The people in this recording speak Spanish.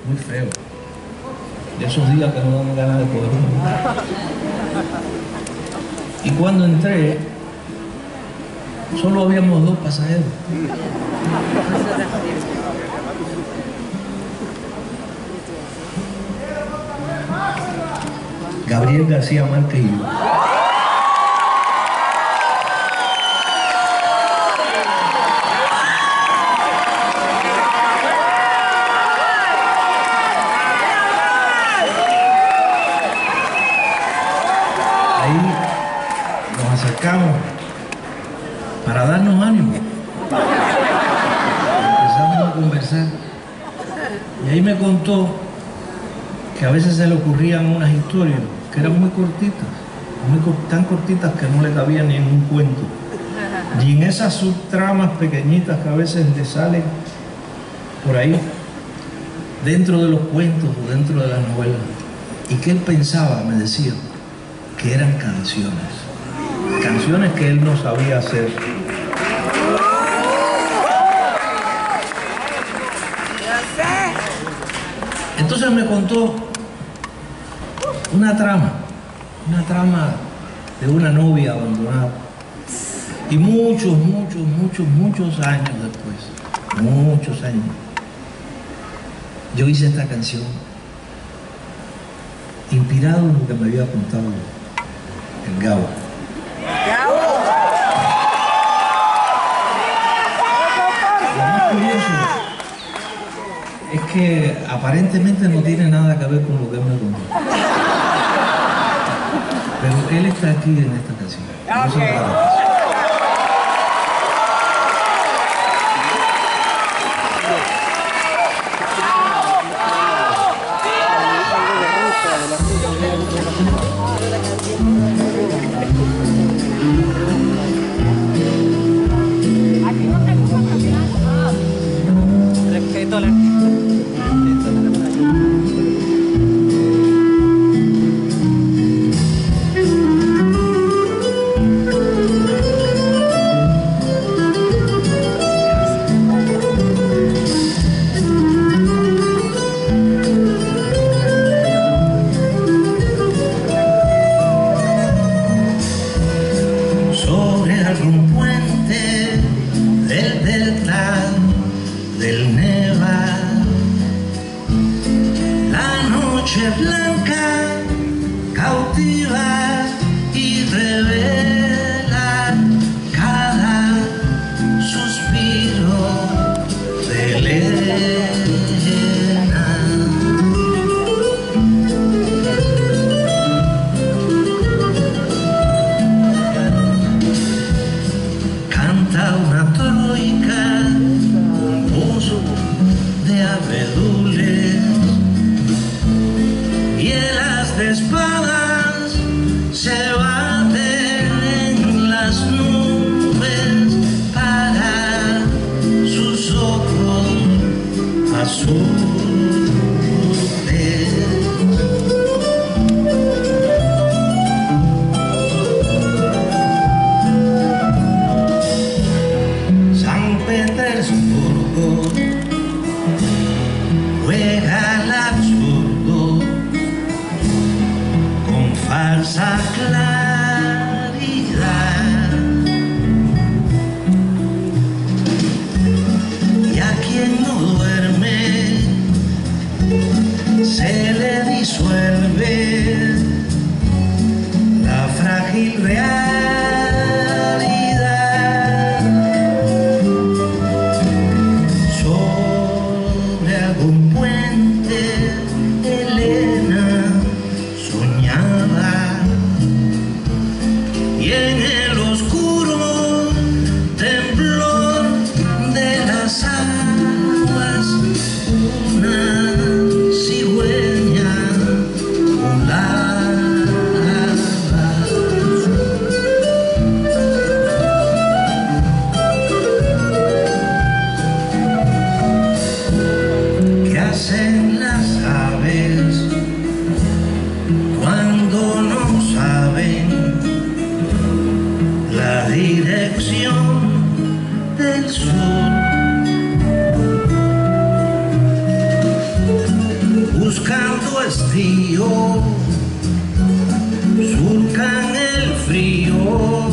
muy feo. De esos días que no dan ganas de coger uno. Y cuando entré, solo habíamos 2 pasajeros. Gabriel García Márquez y yo. Ahí nos acercamos para darnos ánimo. Empezamos a conversar. Y ahí me contó que a veces se le ocurrían unas historias que eran muy cortitas, tan cortitas que no le cabían ni en un cuento. Y en esas subtramas pequeñitas que a veces le salen por ahí, dentro de los cuentos o dentro de las novelas. Y que él pensaba, me decía, que eran canciones. Canciones que él no sabía hacer. Entonces me contó una trama de una novia abandonada. Y muchos años después, muchos años, yo hice esta canción inspirado en lo que me había contado el Gabo. Lo más curioso es que aparentemente no tiene nada que ver con lo que él me contó. Pero él está aquí en esta canción. Blanca, cautiva y revela cada suspiro de Elena. Canta una troika, un pozo de abedules y helas de espadas se baten en las nubes para sus ojos azules. San Petersburgo juega al absurdo con falsa claridad, y a quien no duerme se le disuelve la frágil realidad. Sobre algún puente Elena soñaba, y en el oscuro temblor de las aguas una cigüeña volaba. pasando estío, surcan el frío.